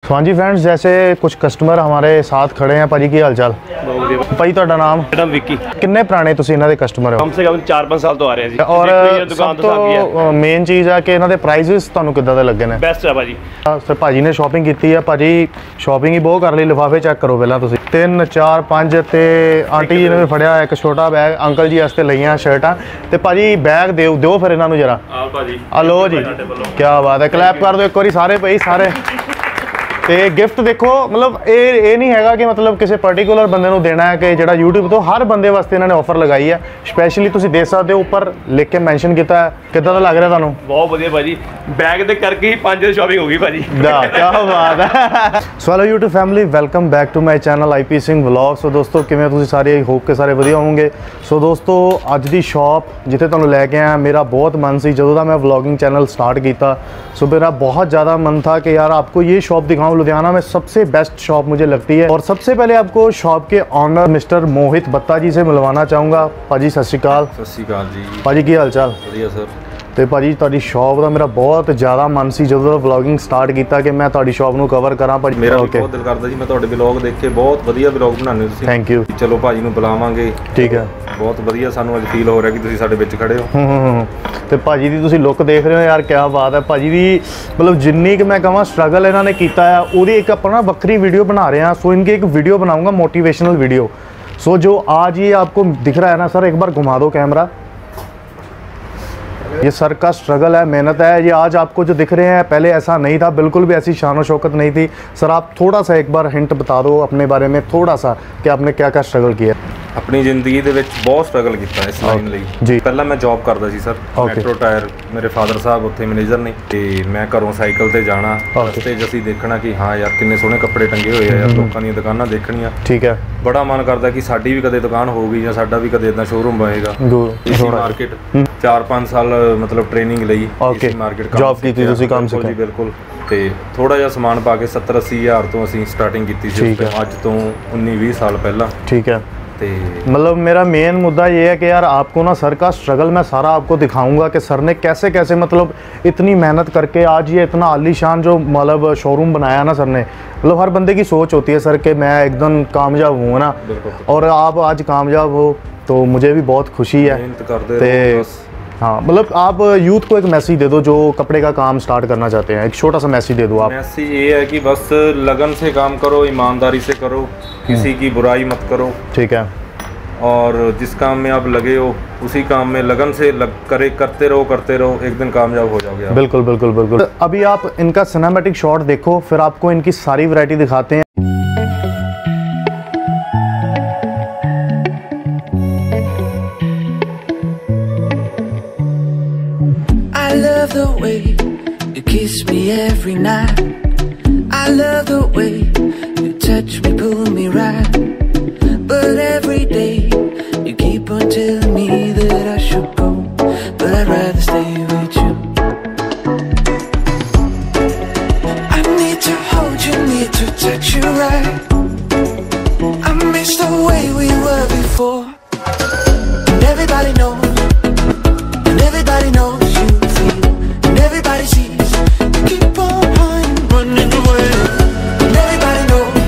तो हाँ जी फ्रेंड्स, जैसे कुछ कस्टमर हमारे साथ खड़े हैं। भाजी की हाल चाल? भाई ਤੁਹਾਡਾ ਨਾਮ? मेरा विक्की। किन्ने पुराने तुसी इन्हां दे कस्टमर हो? कम से कम 4-5 साल तो आ रहे हैं जी। और दुकान सब तो मेन चीज़ है कि इन्हां दे प्राइसेस ਤੁਹਾਨੂੰ ਕਿੱਦਾਂ ਦੇ ਲੱਗੇ ਨੇ? बेस्ट है भाजी। सर भाजी ने शॉपिंग की है। भाजी शॉपिंग ही बहुत कर ली। लिफाफे चेक करो पहला तुसी। 3 4 5 ते आंटी जी ने भी फड़िया एक छोटा बैग अंकल जी वास्ते लईयां शर्टां। ते भाजी बैग दिओ फिर इन्हां नूं जरा। आ भाजी। आ लो जी, क्या बात है। क्लैप कर दो एक बारी सारे भाई सारे। ਤੇ ਗਿਫਟ ਦੇਖੋ, ਮਤਲਬ ਇਹ ਨਹੀਂ ਹੈਗਾ ਕਿ ਮਤਲਬ ਕਿਸੇ ਪਾਰਟਿਕੂਲਰ ਬੰਦੇ ਨੂੰ ਦੇਣਾ ਹੈ ਕਿ ਜਿਹੜਾ YouTube ਤੋਂ ਹਰ ਬੰਦੇ ਵਾਸਤੇ ਇਹਨਾਂ ਨੇ ਆਫਰ ਲਗਾਈ ਹੈ। ਸਪੈਸ਼ਲੀ ਤੁਸੀਂ ਦੇਖ ਸਕਦੇ ਹੋ ਉੱਪਰ ਲਿਖ ਕੇ ਮੈਂਸ਼ਨ ਕੀਤਾ ਹੈ। ਕਿੱਦਾਂ ਦਾ ਲੱਗ ਰਿਹਾ ਤੁਹਾਨੂੰ? ਬਹੁਤ ਵਧੀਆ ਭਾਜੀ, ਬੈਗ ਦੇ ਕਰਕੇ ਹੀ 5 ਦੀ ਸ਼ਾਪਿੰਗ ਹੋ ਗਈ ਭਾਜੀ। ਦਾ ਕੀ ਬਾਤ ਹੈ। So hello YouTube family, welcome back to my channel IP Singh vlog. So ਦੋਸਤੋ ਕਿਵੇਂ ਤੁਸੀਂ ਸਾਰੇ? ਆਈ ਹੋਪ ਕਿ ਸਾਰੇ ਵਧੀਆ ਹੋਵੋਗੇ। ਸੋ ਦੋਸਤੋ ਅੱਜ ਦੀ ਸ਼ਾਪ ਜਿੱਥੇ ਤੁਹਾਨੂੰ ਲੈ ਕੇ ਆਇਆ, ਮੇਰਾ ਬਹੁਤ ਮਨ ਸੀ ਜਦੋਂ ਦਾ ਮੈਂ ਵਲੌਗਿੰਗ ਚੈਨਲ ਸਟਾर्ट ਕੀਤਾ। सो मेरा बहुत ज़्यादा मन था कि यार आपको ये शॉप दिखाऊं। लुधियाना में सबसे बेस्ट शॉप मुझे लगती है। और सबसे पहले आपको शॉप के ऑनर मिस्टर मोहित बत्ता जी से मिलवाना चाहूँगा। भाजी सत श्री अकाल। सत श्री अकाल जी। भाजी की हाल चाल? वधिया सर। तो भाजी तुहाडी शॉप का मेरा बहुत ज़्यादा मन सी जो व्लॉगिंग स्टार्ट किया कि मैं तुहाडी शॉप नूं कवर करा। भाजी मेरा बहुत दिल करदा जी, मैं तुहाडे व्लॉग देख के बहुत वधिया व्लॉग बनाने तुसीं। Thank you. चलो भाजी नूं बुलावांगे। ठीक है। बहुत वधिया सानूं अज फील हो रहा कि तुसीं साडे विच खड़े हो। तो भाजी दी तुसीं लुक देख रहे हो यार, क्या बात है। भाजी दी मतलब जिन्नी कि मैं कहां स्ट्रगल इन्हां ने कीता है उहदी एक अपना वक्री वीडियो बना रहे हैं। सो इनकी एक वीडियो बनाऊंगा, मोटिवेशनल वीडियो। सो जो आज ये आपको दिख रहा है ना सर, एक बार घुमा दो कैमरा। ये सर का स्ट्रगल है, मेहनत है। ये आज आपको जो दिख रहे हैं पहले ऐसा नहीं था, बिल्कुल भी ऐसी शान और शौकत नहीं थी। सर आप थोड़ा सा एक बार हिंट बता दो अपने बारे में थोड़ा सा कि आपने क्या क्या स्ट्रगल किया? अपनी जिंदगी ਦੇ ਵਿੱਚ ਬਹੁਤ ਸਟਰਗਲ ਕੀਤਾ ਇਸ ਲਾਈਨ ਲਈ ਜੀ। ਪਹਿਲਾਂ ਮੈਂ ਜੌਬ ਕਰਦਾ ਸੀ ਸਰ, ਮੈਟਰੋ ਟਾਇਰ। ਮੇਰੇ ਫਾਦਰ ਸਾਹਿਬ ਉੱਥੇ ਮੈਨੇਜਰ ਨੇ ਤੇ ਮੈਂ ਘਰੋਂ ਸਾਈਕਲ ਤੇ ਜਾਣਾ, ਰਸਤੇ 'ਚ ਅਸੀਂ ਦੇਖਣਾ ਕਿ ਹਾਂ ਯਾਰ ਕਿੰਨੇ ਸੋਹਣੇ ਕੱਪੜੇ ਟੰਗੇ ਹੋਏ ਆ ਯਾਰ, ਲੋਕਾਂ ਦੀਆਂ ਦੁਕਾਨਾਂ ਦੇਖਣੀਆਂ। ਠੀਕ ਹੈ। ਬੜਾ ਮਨ ਕਰਦਾ ਕਿ ਸਾਡੀ ਵੀ ਕਦੇ ਦੁਕਾਨ ਹੋਊਗੀ ਜਾਂ ਸਾਡਾ ਵੀ ਕਦੇ ਇਦਾਂ ਸ਼ੋਰੂਮ ਬਣੇਗਾ। ਇਸੀ ਮਾਰਕੀਟ 4-5 ਸਾਲ ਮਤਲਬ ਟ੍ਰੇਨਿੰਗ ਲਈ ਇਸੀ ਮਾਰਕੀਟ ਜੌਬ ਕੀਤੀ ਤੁਸੀਂ, ਕੰਮ ਸਿੱਖਿਆ ਜੀ? ਬਿਲਕੁਲ। ਤੇ ਥੋੜਾ ਜਿਹਾ ਸਮਾਨ ਪਾ ਕੇ 70-80 ਹਜ਼ਾਰ ਤੋਂ ਅਸੀਂ ਸਟਾਰਟਿੰਗ ਕੀਤੀ ਸੀ ਅੱਜ ਤੋਂ 19-20 ਸਾਲ ਪਹਿਲਾਂ। ठीक है। मतलब मेरा मेन मुद्दा ये है कि यार आपको ना सर का स्ट्रगल मैं सारा आपको दिखाऊंगा कि सर ने कैसे कैसे मतलब इतनी मेहनत करके आज ये इतना आलीशान जो मतलब शोरूम बनाया ना सर ने। मतलब हर बंदे की सोच होती है सर कि मैं एकदम कामयाब हूँ ना, और आप आज कामयाब हो तो मुझे भी बहुत खुशी है। हाँ, मतलब आप यूथ को एक मैसेज दे दो जो कपड़े का काम स्टार्ट करना चाहते हैं। एक छोटा सा मैसेज दे दो आप। मैसेज ये है कि बस लगन से काम करो, ईमानदारी से करो, किसी की बुराई मत करो। ठीक है। और जिस काम में आप लगे हो उसी काम में लगन से करते रहो, एक दिन कामयाब हो जाओगे। बिल्कुल बिल्कुल बिल्कुल। अभी आप इनका सिनेमैटिक शॉट देखो, फिर आपको इनकी सारी वैरायटी दिखाते हैं। I love the way you kiss me every night. I love the way you touch me, pull me right. But every day you keep on telling me that I should go, but I'd rather stay with you. I need to hold you, need to touch you right. I miss the way we were before. And everybody knows, and everybody knows. Everybody sees you keep on running away. And everybody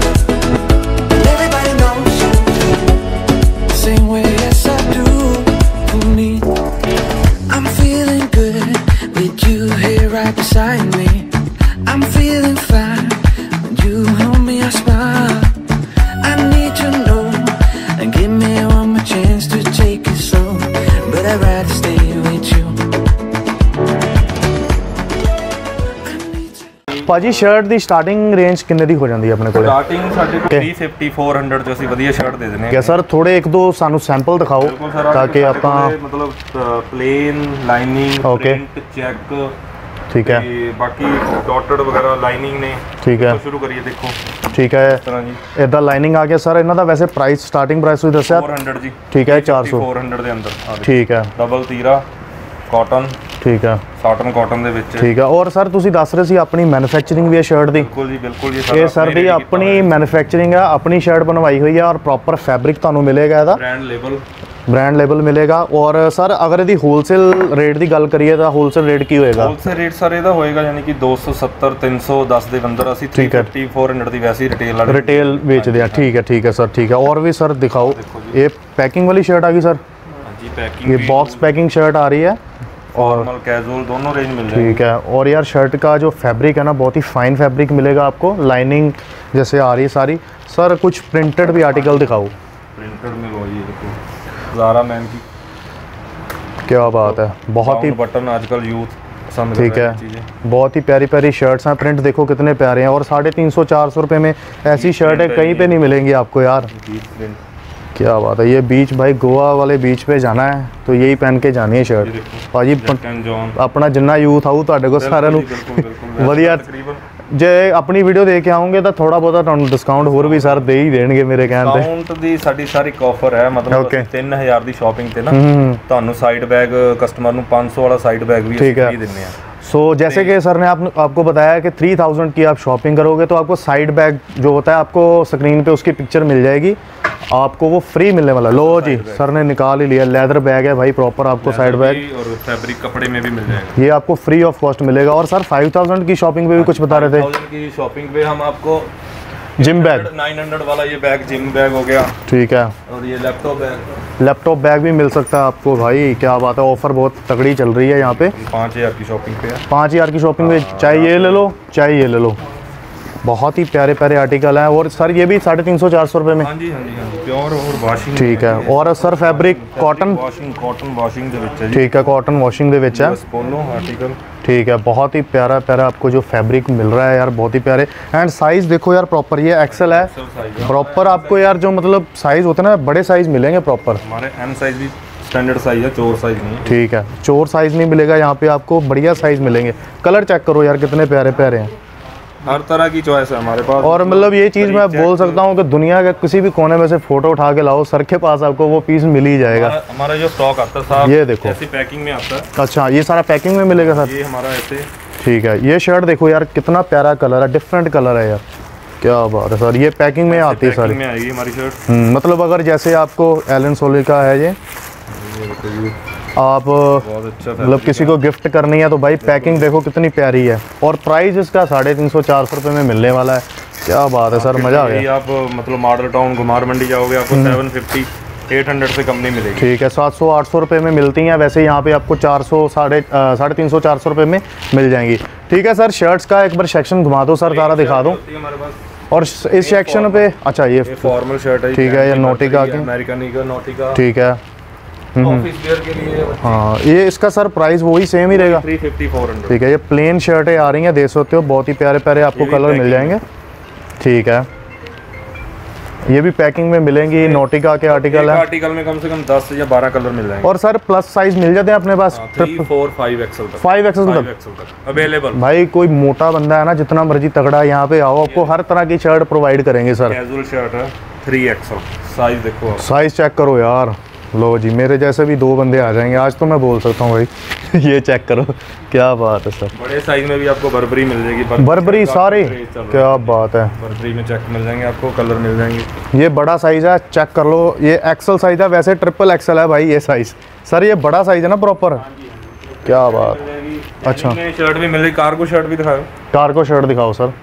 knows the same way as I do for me. I'm feeling good with you here right beside me. I'm feeling fine when you hold me, I smile. I need to know and give me one more chance to take it slow, but I'd rather stay with you. ਭਾਜੀ shirt ਦੀ starting range ਕਿੰਨੇ ਦੀ ਹੋ ਜਾਂਦੀ ਹੈ ਆਪਣੇ ਕੋਲ? Starting ਸਾਡੇ ਕੋਲ 350-400 ਚ ਅਸੀਂ ਵਧੀਆ ਸ਼ਰਟ ਦੇ ਦਿੰਦੇ ਹਾਂ। ਕਿ ਸਰ ਥੋੜੇ ਇੱਕ ਦੋ ਸਾਨੂੰ ਸੈਂਪਲ ਦਿਖਾਓ ਤਾਂ ਕਿ ਆਪਾਂ ਮਤਲਬ ਪਲੇਨ ਲਾਈਨਿੰਗ ਪ੍ਰਿੰਟ ਚੈੱਕ। ਠੀਕ ਹੈ। ਤੇ ਬਾਕੀ ਡਾਟਡ ਵਗੈਰਾ ਲਾਈਨਿੰਗ ਨੇ। ਠੀਕ ਹੈ। ਸ਼ੁਰੂ ਕਰੀਏ ਦੇਖੋ। ਠੀਕ ਹੈ। ਇਸ ਤਰ੍ਹਾਂ ਜੀ ਇਦਾਂ ਲਾਈਨਿੰਗ ਆ ਗਿਆ ਸਰ। ਇਹਨਾਂ ਦਾ ਵੈਸੇ ਪ੍ਰਾਈਸ ਸਟਾਰਟਿੰਗ ਪ੍ਰਾਈਸ ਤੁਸੀਂ ਦੱਸਿਆ 400 ਜੀ। ਠੀਕ ਹੈ। 400 ਦੇ ਅੰਦਰ। ਠੀਕ ਹੈ। ਡਬਲ ਤੀਰਾ ਕਾਟਨ। ਠੀਕ ਹੈ। ਕਾਟਨ ਕਾਟਨ ਦੇ ਵਿੱਚ। ਠੀਕ ਹੈ। ਔਰ ਸਰ ਤੁਸੀਂ ਦੱਸ ਰਹੇ ਸੀ ਆਪਣੀ ਮੈਨੂਫੈਕਚਰਿੰਗ ਵੀ ਹੈ ਸ਼ਰਟ ਦੀ? ਬਿਲਕੁਲ ਜੀ ਬਿਲकुल। ਇਹ ਸਰ ਦੀ ਆਪਣੀ ਮੈਨੂਫੈਕਚਰਿੰਗ ਹੈ, ਆਪਣੀ ਸ਼ਰਟ ਬਣਵਾਈ ਹੋਈ ਹੈ ਔਰ ਪ੍ਰੋਪਰ ਫੈਬਰਿਕ ਤੁਹਾਨੂੰ ਮਿਲੇਗਾ ਇਹਦਾ। ਬ੍ਰਾਂਡ ਲੇਬਲ ब्रांड लेबल मिलेगा। और सर अगर यदि होलसेल रेट की गल करिए तो होलसेल रेट की होएगा? होलसेल रेट सर ਇਹਦਾ ਹੋਏਗਾ यानी कि 270 310 ਦੇ ਅੰਦਰ ਅਸੀਂ 350 400 ਦੀ ਵੈਸੇ ਹੀ रिटेल बेचते हैं। ठीक है सर, ठीक है। और भी सर दिखाओ, ये पैकिंग वाली शर्ट आ गई सर? हाँ जी, पैकिंग, ये बॉक्स पैकिंग शर्ट आ रही है और फॉर्मल कैजुअल दोनों रेंज मिल जाएगी। ठीक है। और यार शर्ट का जो फैब्रिक है ना बहुत ही फाइन फैब्रिक मिलेगा आपको, लाइनिंग जैसे आ रही है सारी। सर कुछ प्रिंटेड भी आर्टिकल दिखाओ। प्रिंटेड में लो, ये देखो ज़ारा मैन की, क्या बात है, बहुत ही बटन आजकल यूथ पसंद ठीक है, बहुत ही प्यारी प्यारी शर्ट्स हैं। प्रिंट देखो कितने प्यारे हैं। और 350 400 रुपये में ऐसी शर्ट है कहीं पे नहीं मिलेंगी आपको यार। क्या बात है। ये बीच भाई गोवा वाले बीच पे जाना है तो यही पहन के जानी है शर्ट भाजी। अपना जिन्ना यूथ आऊ ਤੁਹਾਡੇ ਕੋਲ ਸਾਰਿਆਂ ਨੂੰ ਵਧੀਆ। ਜੇ ਆਪਣੀ ਵੀਡੀਓ ਦੇਖ ਕੇ ਆਉਂਗੇ ਤਾਂ ਥੋੜਾ ਬਹੁਤਾ ਤੁਹਾਨੂੰ ਡਿਸਕਾਊਂਟ ਹੋਰ ਵੀ ਸਰ ਦੇ ਹੀ ਦੇਣਗੇ ਮੇਰੇ ਕਹਿਣ ਤੇ। ਡਿਸਕਾਊਂਟ ਦੀ ਸਾਡੀ ਸਾਰੀ ਆਫਰ ਹੈ, ਮਤਲਬ 3000 ਦੀ ਸ਼ਾਪਿੰਗ ਤੇ ਨਾ ਤੁਹਾਨੂੰ ਸਾਈਡ ਬੈਗ ਕਸਟਮਰ ਨੂੰ 500 ਵਾਲਾ ਸਾਈਡ ਬੈਗ ਵੀ ਅਸੀਂ ਫ੍ਰੀ ਦਿੰਨੇ ਆ। सो जैसे कि सर ने आपको बताया कि 3000 की आप शॉपिंग करोगे तो आपको साइड बैग जो होता है आपको स्क्रीन पे उसकी पिक्चर मिल जाएगी, आपको वो फ्री मिलने वाला। लो जी सर ने निकाल ही लिया, लेदर बैग है भाई प्रॉपर आपको साइड बैग, और फैब्रिक कपड़े में भी मिल जाएगा। ये आपको फ्री ऑफ कॉस्ट मिलेगा। और सर 5000 की शॉपिंग पे भी कुछ बता रहे थे? 5000 की शॉपिंग पे हम आपको जिम बैग 900 वाला ये बैग जिम बैग हो गया, ठीक है। और ये लैपटॉप बैग भी मिल सकता है आपको भाई। क्या बात है, ऑफर बहुत तगड़ी चल रही है यहाँ पे। 5000 की शॉपिंग पे है। 5000 की शॉपिंग में चाहे ये ले लो चाहे ये ले लो। बहुत ही प्यारे प्यारे आर्टिकल हैं। और सर ये भी 350 400 रुपये में? हाँ जी, प्योर और वॉशिंग, ठीक है। और सर फैब्रिक कॉटन वॉशिंग ਦੇ ਵਿੱਚ ਹੈ ਜੀ। ठीक है, कॉटन वॉशिंग ਦੇ ਵਿੱਚ है। पोलो आर्टिकल, ठीक है। बहुत ही प्यारा प्यारा आपको जो फैब्रिक मिल रहा है यार, बहुत ही प्यारे। एंड साइज़ देखो यार प्रॉपर, ये एक्सेल है प्रॉपर आपको यार। जो मतलब साइज़ होते हैं ना बड़े साइज़ मिलेंगे प्रॉपर। हमारे एम साइज भी स्टैंडर्ड साइज है, चोर साइज नहीं है। ठीक है, चोर साइज़ नहीं मिलेगा यहाँ पे आपको, बढ़िया साइज़ मिलेंगे। कलर चेक करो यार कितने प्यारे प्यारे हैं, हर तरह की चॉइस है हमारे पास। और मतलब ये चीज़ मैं बोल सकता हूँ कि दुनिया के किसी भी कोने में से फ़ोटो उठा के लाओ, सर के पास आपको वो पीस मिल ही जाएगा। हमारा जो स्टॉक आता है साहब, ये देखो ऐसी पैकिंग में आता है। अच्छा, ये सारा पैकिंग में मिलेगा सर? ये हमारा ऐसे, ठीक है। ये शर्ट देखो यार कितना प्यारा कलर है, डिफरेंट कलर है यार, क्या बात है सर। ये पैकिंग में आती है सर, में आएगी हमारी शर्ट। मतलब अगर जैसे आपको एलन सोली का है ये आप मतलब किसी को गिफ्ट करनी है तो भाई पैकिंग देखो कितनी प्यारी है। और प्राइस इसका 350 400 रुपये में मिलने वाला है। क्या बात है सर, मज़ा आ गया। आप मतलब मॉडल टाउन घुमार मंडी जाओगे आपको 750 800 से कम नहीं मिलेगी। ठीक है, 700 800 रुपये में मिलती हैं। वैसे यहाँ पे आपको 400 350 400 रुपये में मिल जाएंगी। ठीक है सर, शर्ट्स का एक बार सेक्शन घुमा दो सर, सारा दिखा दो। और इस सेक्शन पे अच्छा ये फॉर्मल शर्ट है, ठीक है। ये नोटिका की, अमेरिकन नोटिका, ठीक है। ऑफिस वेयर के लिए। हाँ, ये इसका सर प्राइस वही सेम ही रहेगा? 350 400। ठीक है। ये प्लेन शर्टें आ रही हैं, देख सकते हो, बहुत ही प्यारे प्यारे आपको कलर मिल जाएंगे। ठीक है, ये भी पैकिंग में मिलेंगी। नोटिका के आर्टिकल है, आर्टिकल में कम से कम 10 या 12 कलर मिल जाएंगे। और सर प्लस साइज मिल जाते हैं अपने पास? 3 4 5 एक्सएल तक, 5 एक्सएल तक अवेलेबल। भाई कोई मोटा बंदा है ना, जितना मर्जी तगड़ा, यहाँ पे आओ, आपको हर तरह की शर्ट प्रोवाइड करेंगे सर। कैजुअल शर्ट है 3 एक्सएल, साइज देखो, साइज चेक करो यार। लो जी, मेरे जैसे भी 2 बंदे आ जाएंगे आज तो मैं बोल सकता हूँ भाई। ये चेक करो, क्या बात है सर। बड़े साइज में भी आपको बर्बरी मिल जाएगी, बर्बरी सारे, क्या बात है। बर्बरी में चेक मिल जाएंगे आपको, कलर मिल जाएंगे। ये बड़ा साइज है, चेक कर लो। ये एक्सल साइज है, वैसे ट्रिपल एक्सल है भाई ये साइज। सर ये बड़ा साइज है ना प्रॉपर, क्या बात। अच्छा, शर्ट भी मिल रही, कार्गो शर्ट भी दिखाओ। कार्गो शर्ट दिखाओ सर।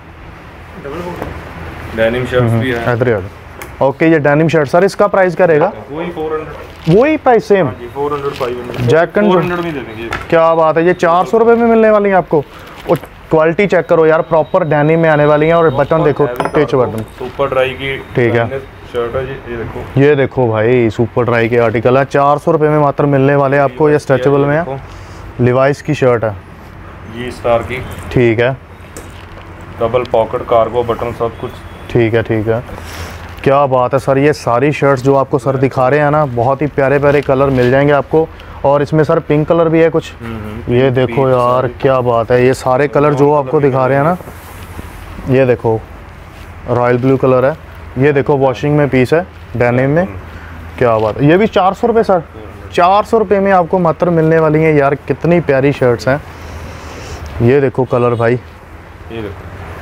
डेनिम शर्ट भी है। ओके, ये डेनिम शर्ट सर, इसका प्राइस क्या रहेगा? वही 400, वही प्राइस सेम? 400 500 जैक एंड 400 में दे देंगे। क्या बात है, ये 400 रुपये में मिलने वाली है आपको। और क्वालिटी चेक करो यार, प्रॉपर डेनिम में आने वाली है। और बटन देखो, टिच बटन, सुपर ड्राई की, ठीक है, शर्ट है ये देखो। ये देखो भाई, सुपर ड्राई के आर्टिकल है, 400 रुपये में मात्र मिलने वाले आपको। ये स्ट्रेचेबल में है, लिवाइस की शर्ट है, ये स्टार की, ठीक है। डबल पॉकेट, कार्गो बटन, सब कुछ, ठीक है। ठीक है, क्या बात है सर। ये सारी शर्ट्स जो आपको सर दिखा रहे हैं ना, बहुत ही प्यारे प्यारे कलर मिल जाएंगे आपको। और इसमें सर पिंक कलर भी है कुछ, ये देखो यार, क्या बात है। ये सारे कलर जो आपको दिखा रहे हैं ना, ये देखो रॉयल ब्लू कलर है, ये देखो वॉशिंग में पीस है डेनिम में, क्या बात है। ये भी 400 रुपये सर, 400 रुपये में आपको मात्र मिलने वाली हैं यार। कितनी प्यारी शर्ट्स हैं, ये देखो कलर भाई, ये देखो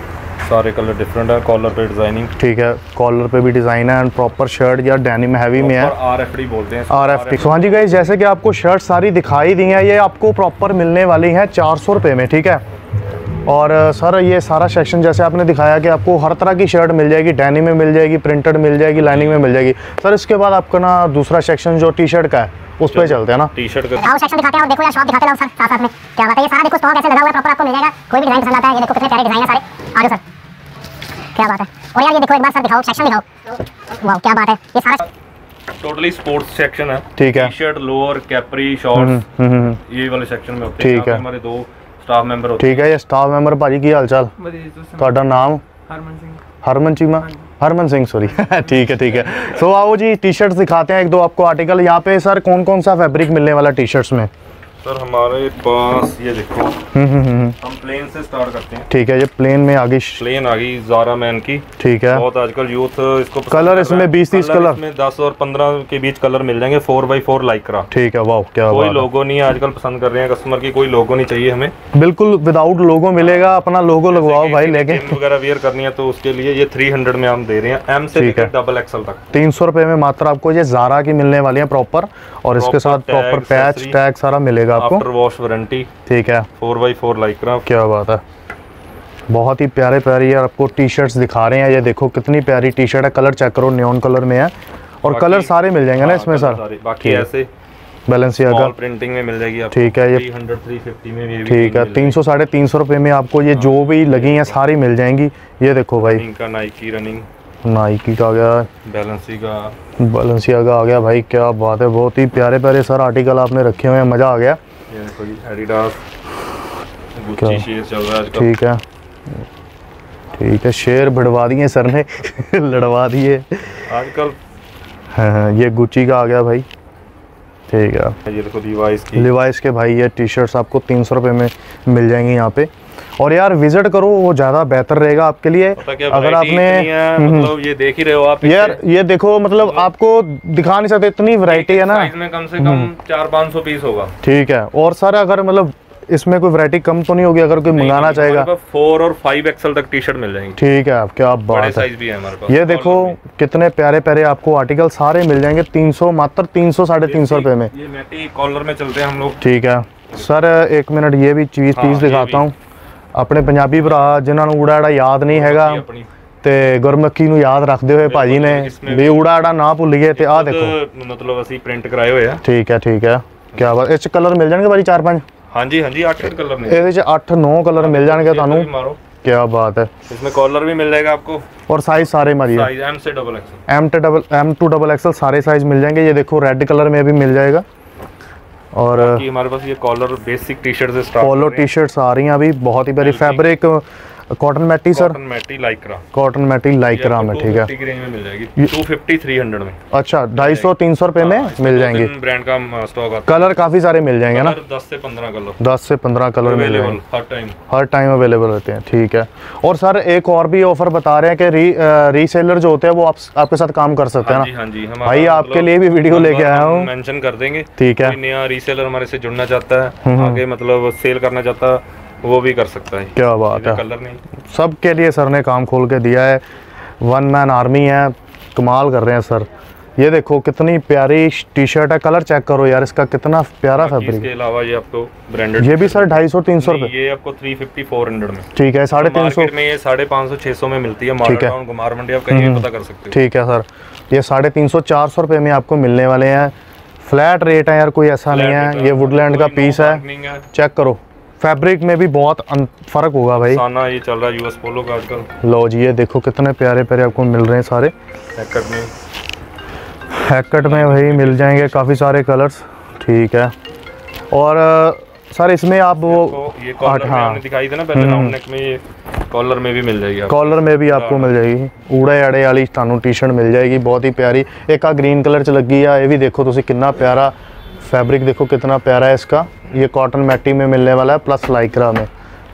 सारे कलर डिफरेंट है, कॉलर पे डिजाइनिंग। ठीक है, कॉलर पे भी डिज़ाइन है एंड प्रॉपर शर्ट या डेनिम हैवी में है, RFD बोलते हैं RFD। हाँ जी गाइस, जैसे कि आपको शर्ट सारी दिखाई दी हैं, ये आपको प्रॉपर मिलने वाली हैं 400 रुपये में। ठीक है, और सर ये सारा सेक्शन जैसे आपने दिखाया कि आपको हर तरह की शर्ट मिल जाएगी, डेनिम में मिल जाएगी, प्रिंटेड मिल जाएगी, लाइनिंग में मिल जाएगी। सर इसके बाद आपका ना दूसरा सेक्शन जो टी शर्ट का है उस पर चलते हैं ना। टी शर्ट का आओ सेक्शन दिखाते हैं और देखो यार शॉप दिखाते हैं सर साथ साथ में। क्या बात है, ये सारा देखो स्टॉक ऐसे लगा हुआ है प्रॉपर, आपको मिल जाएगा। कोई भी डिजाइन पसंद आता है, ये देखो कितने प्यारे डिजाइन है सारे। आगे सर, क्या बात है। और यार ये देखो एक बार सर दिखाओ, सेक्शन दिखाओ। वाह क्या बात है, ये सारा टोटली स्पोर्ट्स सेक्शन है। ठीक है, T shirt, lower, capri, shorts, ये वाले सेक्शन में होते हैं। ठीक है, हमारे 2 स्टाफ मेंबर होते हैं। ठीक है, ये स्टाफ मेंबर भाजी की हाल चाल, ਤੁਹਾਡਾ नाम? हरमन चीमा, हरमन सिंह सॉरी। ठीक है, ठीक है। सो आओ जी टी शर्ट्स दिखाते हैं एक दो आपको आर्टिकल। यहाँ पे सर कौन कौन सा फैब्रिक मिलने वाला टी शर्ट्स में? सर हमारे पास ये देखो, हम प्लेन से स्टार्ट करते हैं। ठीक है, ये प्लेन में आ गई, प्लेन आ गई ज़ारा मैन की। ठीक है, बहुत आजकल यूथ इसको कलर इसमें 20-30 कलर इसमें 10 और 15 के बीच कलर मिल जाएंगे। 4x4 Lycra. ठीक है, वाह क्या कोई बात लोगो नहीं है, आजकल पसंद कर रहे हैं कस्टमर की, कोई लोगो नहीं चाहिए हमें। बिल्कुल विदाउट लोगो मिलेगा, अपना लोगो लगवाओ भाई लेके। वगैरह वेयर करनी है तो उसके लिए ये 300 में हम दे रहे हैं, M से लेकर XXL तक। 300 रुपये में मात्र आपको ये ज़ारा की मिलने वाली है प्रॉपर, और इसके साथ प्रॉपर पैच टैग सारा मिलेगा आपको। After wash warranty. ठीक है, 4x4 लाइक्रा। क्या बात है, बहुत ही प्यारे प्यारे यार आपको टी शर्ट्स दिखा रहे हैं। ये देखो कितनी प्यारी टी शर्ट है, कलर चेक करो, नियॉन कलर में है, और कलर सारे मिल जाएंगे ना इसमें सर। बाकी ऐसे बैलेंसियागा प्रिंटिंग में मिल जाएगी आपको। ठीक है, ये 300-350 में भी। ठीक है, 300-350 रुपये में आपको ये जो भी लगी हैं सारी मिल जाएंगी। ये देखो भाई, इनका नाइकी रनिंग, नाइकी का आ गया, बैलेंसियागा आ गया भाई, क्या बात है। बहुत ही प्यारे प्यारे सर आर्टिकल आपने रखे हुए हैं, मज़ा आ गया। ये देखो जी एडिडास, गुच्ची शेयर चल रहा है आजकल। ठीक है, ठीक है, शेर भिड़वा दिए सर ने लड़वा दिए आजकल। हाँ, ये गुच्ची का आ गया भाई। ठीक है, ये देखो लिवाइस की, लिवाइस के भाई ये टी शर्ट्स आपको 300 रुपये में मिल जाएंगी यहाँ पे। और यार विजिट करो, वो ज़्यादा बेहतर रहेगा आपके लिए। अगर आपने मतलब ये देख ही रहे हो आप यार, ये देखो मतलब आपको दिखा नहीं सकते, इतनी वैरायटी है ना। इसमें कम से कम 400-500 पीस होगा। ठीक है, और सर अगर मतलब इसमें कोई वैरायटी कम तो नहीं होगी अगर कोई मंगाना चाहेगा? 4 और 5XL तक टी शर्ट मिल जाएंगी। ठीक है, आप क्या बात है, साइज भी है हमारे पास। ये देखो कितने प्यारे प्यारे आपको आर्टिकल सारे मिल जाएंगे 300, मात्र 300-350 रुपये में। ये मैटी कॉलर में चलते हैं हम लोग। ठीक है सर, एक मिनट ये भी चीज़ पीस दिखाता हूँ। अपने पंजाबी भरा जिन्होंने ਊੜਾ ਐੜਾ याद नहीं हैगा ਤੇ ਗੁਰਮੁਖੀ ਨੂੰ याद रखते हुए भाजी ने भी ਊੜਾ ਐੜਾ ना भुलिए। ਤੇ आ देखो मतलब ਅਸੀਂ ਪ੍ਰਿੰਟ ਕਰਾਏ ਹੋਏ ਆ। ठीक है, क्या बात। इस कलर मिल जाएंगे भाजी 4-5? हाँ जी, 8 कलर में। ਇਹਦੇ 'ਚ 8-9 ਕਲਰ मिल जाएंगे ਤੁਹਾਨੂੰ। क्या बात है, इसमें कॉलर भी मिल जाएगा आपको, और साइज सारे मारिए, साइज M से XXL, M to XXL सारे साइज मिल जाएंगे। ये देखो रेड कलर में भी मिल जाएगा। और हमारे पास ये कॉलर बेसिक टी शर्ट से स्टार्ट, पोलो टी शर्ट्स आ रही हैं अभी, बहुत ही प्यारी fabric cotton matty sir, cotton matty lycra, cotton matty lycra में। ठीक है, 250 की रेंज में मिल जाएगी, 250-300 में। अच्छा, 250-300 रुपये में मिल जाएंगी। ब्रांड का स्टॉक आता है। कलर काफ़ी सारे मिल जाएंगे ना? 10 से 15 कलर, 10 से 15 कलर मिल जाएंगे, हर टाइम अवेलेबल रहते हैं। ठीक है, और सर एक और भी ऑफर बता रहे हैं कि रीसेलर जो होते हैं वो आपके साथ काम कर सकते हैं ना? हाँ जी, भाई आपके लिए भी वीडियो लेके आया हूँ, मेंशन कर देंगे। ठीक है, नया रीसेलर हमारे से जुड़ना चाहता है, आगे मतलब सेल करना चाहता है, वो भी कर सकता है। क्या बात है, कलर नहीं, सबके लिए सर ने काम खोल के दिया है। 1 मैन आर्मी है, कमाल कर रहे हैं सर। ये देखो कितनी प्यारी टी शर्ट है, कलर चेक करो यार इसका, कितना प्यारा फैब्रिक। इसके अलावा ये आपको ब्रांडेड, ये भी सर 250-300 रुपये, ये आपको 350-400 में। ठीक है, 350 में ये 550-600 में मिलती है। मार्केट कुमार मंडी आप कहीं भी पता कर सकते हो। ठीक है सर, ये 350-400 रुपये में आपको मिलने वाले हैं। फ्लैट रेट है यार, कोई ऐसा नहीं है। ये वुडलैंड का पीस है, चेक करो, फैब्रिक में भी बहुत फ़र्क होगा भाई। साना ये चल रहा है US पोलो का आजकल। लो जी, ये देखो कितने प्यारे प्यारे आपको मिल रहे हैं सारे। हैकट में भाई मिल जाएंगे काफ़ी सारे कलर्स। ठीक है, और सर इसमें आप वो ये कॉलर में हमने दिखाई थी ना पहले राउंड नेक में, ये कॉलर में भी मिल जाएगी, कॉलर में भी आपको मिल जाएगी। ਊੜੇ ਐੜੇ वाली ਤੁਹਾਨੂੰ टी शर्ट मिल जाएगी, बहुत ही प्यारी। एक आ ग्रीन कलर च लगी है, ये भी देखो तुसी कितना प्यारा फैब्रिक, देखो कितना प्यारा है इसका। ये कॉटन मैटी में मिलने वाला है, प्लस लाइक्रा में।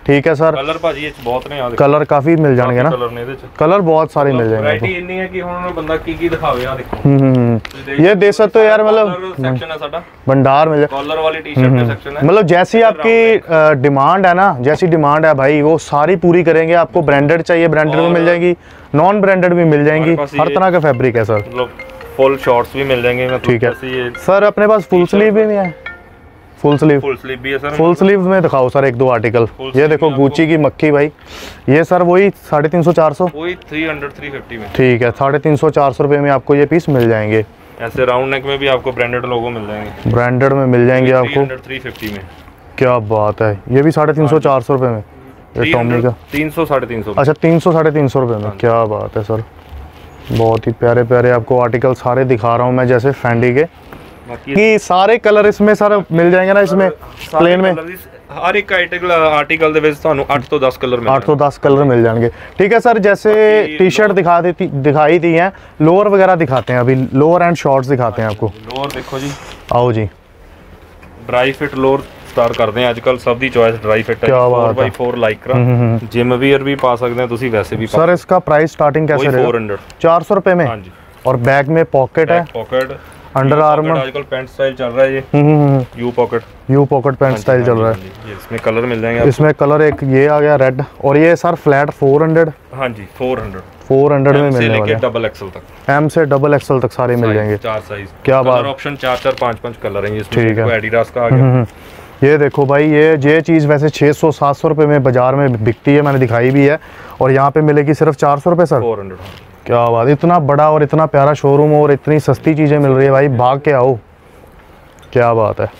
ठीक है सर। कलर भाजी बहुत ने, कलर काफी मिल जाएंगे ना, कलर बहुत सारे मिल जाएंगे। वैरायटी इतनी है कि हुन बंदा की दिखावे। आ देखो ये देख सकते हो यार, मतलब सेक्शन है साडा, भंडार मिल जाए। कॉलर वाली टी-शर्ट का सेक्शन है, मतलब जैसी आपकी डिमांड है ना, जैसी डिमांड है भाई वो सारी पूरी करेंगे। आपको ब्रांडेड चाहिए, ब्रांडेड भी मिल जाएगी, नॉन ब्रांडेड भी मिल जाएंगी, हर तरह का फैब्रिक है सर। मतलब फुल शॉर्ट्स भी मिल जाएंगे। ठीक है सर, अपने पास फुल स्लीव भी नहीं है? फुल स्लीव भी है सर। फुल स्लीव में दिखाओ सर एक दो आर्टिकल। ये देखो गुच्ची की मक्खी भाई, ये सर वही 350-400, वही 300-350 में। ठीक है, 350-400 रुपये में आपको ये पीस मिल जाएंगे। ऐसे राउंड नेक में भी आपको ब्रांडेड लोगो मिल जाएंगे, ब्रांडेड में मिल जाएंगे आपको 300-350 में। क्या बात है, ये भी 350-400 रुपये में, ये टॉमी का 300-350। अच्छा 300-350 रुपये में, क्या बात है सर। बहुत ही प्यारे प्यारे आपको आर्टिकल सारे दिखा रहा हूँ मैं, जैसे फैंडी के कि सारे कलर इसमें सर मिल जाएंगे ना, इसमें प्लेन में हर एक आर्टिकल दे विच ਤੁਹਾਨੂੰ 8 ਤੋਂ 10 कलर मिल 8 ਤੋਂ 10 कलर मिल जाएंगे। ठीक है सर, जैसे टी शर्ट दिखाई दी है, लोअर वगैरह दिखाते हैं, अभी लोअर एंड शॉर्ट्स दिखाते हैं आपको। लोअर देखो जी, आओ जी, ड्राई फिट लोअर स्टार्ट करते हैं। आजकल सब दी चॉइस ड्राई फिट है, 4x4 लाइक्रा, जिम वियर भी पा सकते हैं तुसी, वैसे भी सर इसका प्राइस स्टार्टिंग कैसे रहेगा? 400 रुपए में। हाँ जी। और बैक में पॉकेट है, पॉकेट अंडर आर्मर, आजकल पैंट स्टाइल चल रहा है ये, यू पॉकेट पैंट स्टाइल चल रहा है। इसमें कलर मिल जाएंगे, इसमें कलर एक ये आ गया रेड, और ये सर फ्लैट 400। हाँ जी 400 में मिलने वाले हैं, डबल एक्सएल तक, एम से डबल एक्सएल तक सारे मिल जाएंगे। 4 साइज, क्या बात, ऑप्शन 4-4 5-5 कलर हैं इसमें। ठीक है, एडिडास का आ गया। ये देखो भाई, ये चीज़ वैसे 600-700 रुपये में बाजार में बिकती है, मैंने दिखाई भी है, और यहाँ पे मिलेगी सिर्फ 400 रुपये सर। 400। क्या बात, इतना बड़ा और इतना प्यारा शोरूम और इतनी सस्ती चीज़ें मिल रही है भाई, भाग के आओ, क्या बात है।